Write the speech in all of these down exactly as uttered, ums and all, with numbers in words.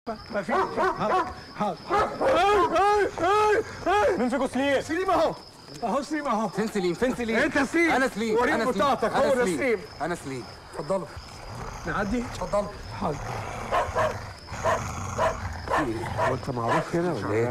ما في مين فيكم سليم؟ سليم اهو اهو سليم اهو. فين سليم؟ فين سليم؟ انت سليم. انا سليم. وريني بطاقتك. هو ده سليم. انا سليم. اتفضلوا نعدي. اتفضلوا. حاضر. هو انت معروف هنا ولا ايه؟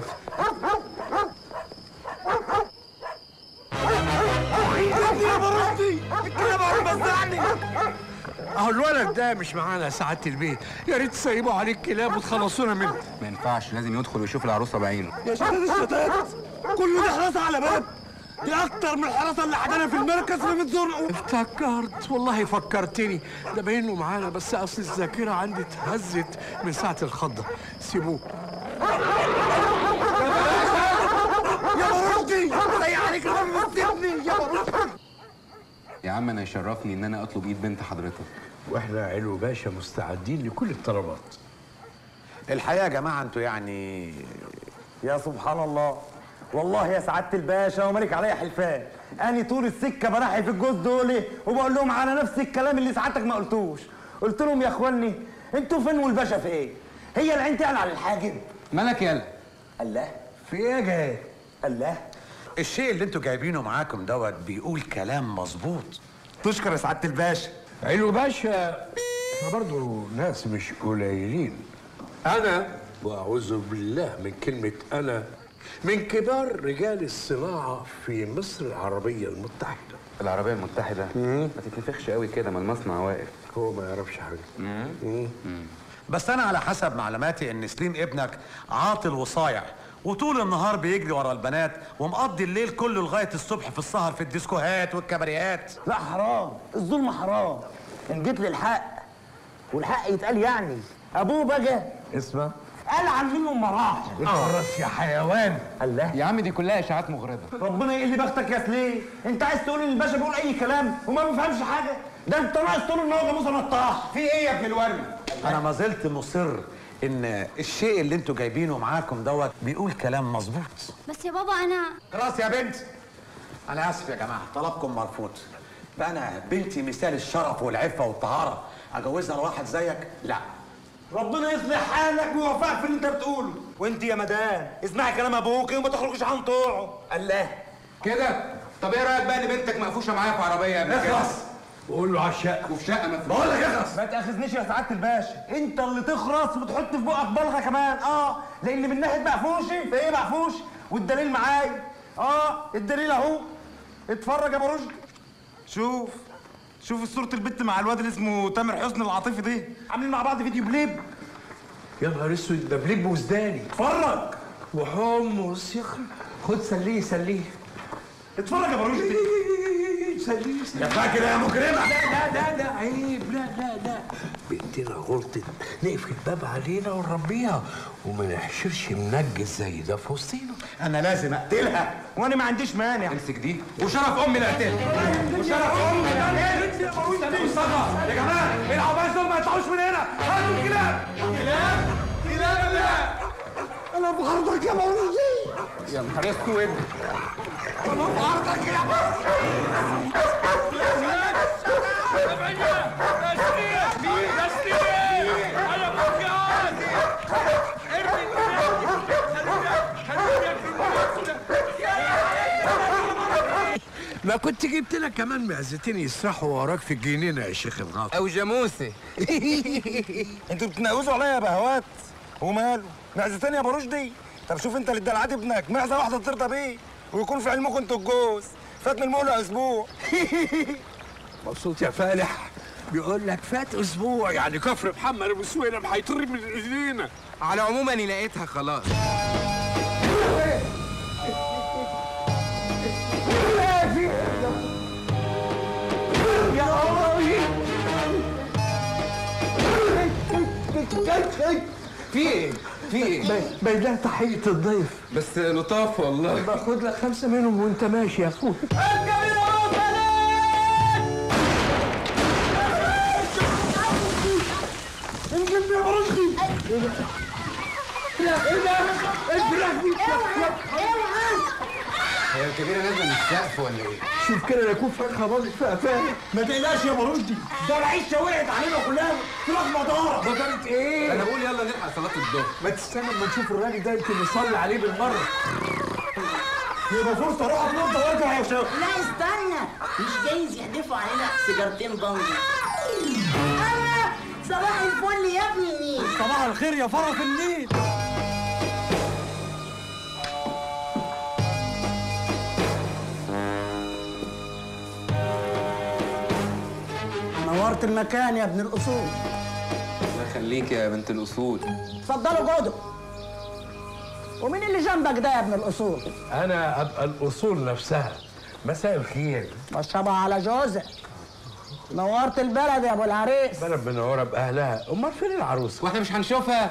يا مراتي الكلام عم بزعني. اهو الولد ده مش معانا يا سعاده البيت، يا ريت تسيبوا عليه الكلاب وتخلصونا منه. ما ينفعش، لازم يدخل ويشوف العروسه بعينه. يا شتات الشتات، كل ده حراسه على باب؟ دي اكتر من الحراسه اللي عندنا في المركز في متزرقوا. افتكرت والله فكرتني، ده باين له معانا بس اصل الذاكره عندي اتهزت من ساعه الخضه. سيبوه. يا مراتي زي عليك لما بتسيبني يا مراتي. يا عم انا يشرفني ان انا اطلب ايد بنت حضرتك. واحنا علو باشا مستعدين لكل الطلبات. الحقيقه يا جماعه انتوا يعني يا سبحان الله، والله يا سعاده الباشا ومالك عليا حلفان، اني طول السكه براحي في الجوز دول وبقول لهم على نفس الكلام اللي سعادتك ما قلتوش. قلت لهم يا اخواني انتوا فين والباشا في ايه؟ هي العين تعلى على الحاجب. مالك يالا؟ الله في ايه يا جاي؟ الله الشيء اللي انتوا جايبينه معاكم دوت بيقول كلام مظبوط. تشكر يا سعاده الباشا. علو باشا احنا برضه ناس مش قليلين. انا واعوذ بالله من كلمه انا من كبار رجال الصناعه في مصر العربيه المتحده. العربيه المتحده؟ ما تتنفخش قوي كده، ما المصنع واقف. هو ما يعرفش حاجه. بس انا على حسب معلوماتي ان سليم ابنك عاطل وصايع، وطول النهار بيجري ورا البنات ومقضي الليل كله لغايه الصبح في السهر في الديسكوهات والكباريات. لا حرام، الظلم حرام. ان جيت للحق والحق يتقال يعني ابوه بقى اسمع قال عن منه مراحل. اخرس يا حيوان. الله يا عم دي كلها اشاعات مغرضه. ربنا يقل بختك يا سليم، انت عايز تقول ان الباشا بيقول اي كلام وما بيفهمش حاجه؟ ده انت ناقص تقول ان هو جاموسه نطاح. في ايه يا ابن الورمي؟ انا ما زلت مصر ان الشيء اللي انتوا جايبينه معاكم دوت بيقول كلام مظبوط. بس يا بابا انا خلاص يا بنت، انا اسف يا جماعه، طلبكم مرفوض. بقى انا بنتي مثال الشرف والعفه والطهاره، اجوزها لواحد زيك؟ لا. ربنا يصلح حالك ويوفقك في اللي انت بتقوله. وانت يا مدام اسمعي كلام ابوك وما تخرجش عن طوعه. الله كده؟ طب ايه رايك بقى ان بنتك مقفوشه معايا في عربيه قبل كده؟ اخلص. وقول له على الشقه. وفي شقه مفروشه. بقول لك اخلص. ما تاخذنيش يا سعاده الباشا، انت اللي تخرس وتحط في بقك بلغه كمان. اه لان من ناحيه معفوشي فايه معفوش، والدليل معايا. اه الدليل اهو، اتفرج يا ابو رشدي. شوف شوف صوره البت مع الواد اللي اسمه تامر حسني العاطفي دي، عاملين مع بعض فيديو بليب. يا نهار اسود، ده بليب وزداني. اتفرج وحمص يا اخي. خد سليه سليه. اتفرج يا ابو رشدي. سليه سليه. يا فاكر يا مجرمه. لا لا لا لا عيب، لا لا لا. بنتنا غلطت، نقفل الباب علينا ونربيها وما نحشرش منجس زي ده في وسطينا. انا لازم اقتلها وانا ما عنديش مانع. امسك دي. وشرف امي اللي اقتلها. وشرف امي اللي اقتلها. يا جماعه العباس دول ما يطلعوش من هنا. هاتوا الكلاب. كلاب كلاب. لا انا بغرضك يا مولودي. يا نهار اسود. انا بغرضك يا ما كنت جبت لك كمان معزتين يسرحوا وراك في الجنينه يا شيخ الغاطي. او جاموسه. انتوا بتناقزوا عليا يا بهوات. وماله معزتين يا ابو رشدي؟ طب شوف انت اللي ادى ابنك معزه واحده ترضى بيه ويكون في علمكم انتوا الجوز. فات من المولى اسبوع. مبسوط يا فالح؟ بيقول لك فات اسبوع يعني كفر محمد ابو سويلم هيطير من ايدينا. على العموم اني لقيتها خلاص. في ايه؟ في ايه؟ باين لها تحيه الضيف. بس لطاف والله. باخد لك خمسه منهم وانت ماشي يا اخويا. انجلني يا برشدي. لا ايه ده؟ اجري. هي الكبيره نازله من السقف ولا ايه؟ شوف كده لا يكون فرخه باظت في قفاها. ما تقلقش يا برشدي، ده العيشه وقعت علينا كلها. تروح مداره. بطلت ايه؟ انا بقول يلا نلحق نلحق صلاه الظهر. ما تستنى اما نشوف الراجل ده يمكن نصلي عليه بالمره. يبقى فرصه اروح اتوضى وارجع يا شباب. لا استنى، مش جايز يحدفوا علينا سيجارتين بنجر. انا صباح الفل يا ابن النيل. صباح الخير يا فرس النيل. نورت المكان يا ابن الاصول. الله يخليك يا بنت الاصول. اتفضلوا جودوا. ومين اللي جنبك ده يا ابن الاصول؟ انا ابقى الاصول نفسها. مساء الخير. مشربها على جوزك. نورت البلد يا ابو العريس. بلد منوره باهلها. امال فين العروسه؟ واحنا مش هنشوفها؟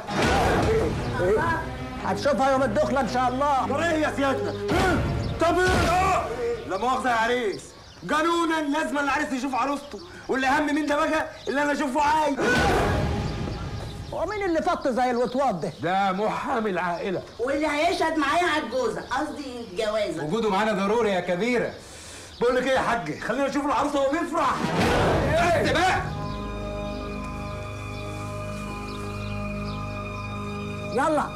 هتشوفها يوم الدخله ان شاء الله. طب ايه يا سيادنا؟ طب ايه؟ لا مؤاخذه يا عريس، قانونا لازم العريس يشوف عروسته، واللي اهم من ده بقى اللي انا اشوفه عايز. ومين اللي فط زي الوطواط ده؟ ده محامي العائله. واللي هيشهد معايا على الجوزه، قصدي الجوازه. وجوده معانا ضروري يا كبيره. بقول لك ايه يا حاج، خلينا نشوف العروسه وهو بيفرح. ايه بقى؟ يلا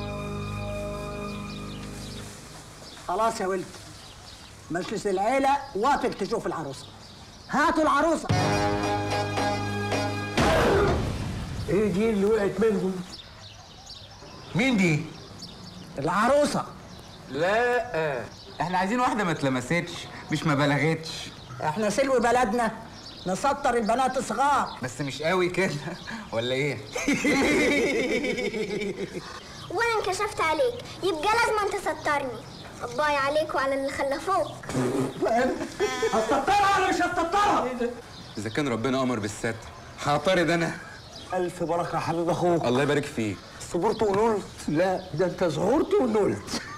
خلاص يا ولد، مجلس العيله وافق تشوف العروسه. هاتوا العروسه. ايه دي اللي وقعت منهم؟ مين دي؟ العروسه. لا احنا عايزين واحده ما اتلمستش، مش ما بلغتش. احنا سلو بلدنا نسطر البنات الصغار. بس مش قوي كده ولا ايه؟ وانا انكشفت عليك، يبقى لازم انت تسترني. باي عليك وعلى اللي خلفوك. هتسترها ولا مش هتسترها؟ اذا كان ربنا امر بالستر هعترض انا. الف بركه يا حبيب اخوك. الله يبارك فيك. صبرت ونلت. لا ده انت صغرت ونلت.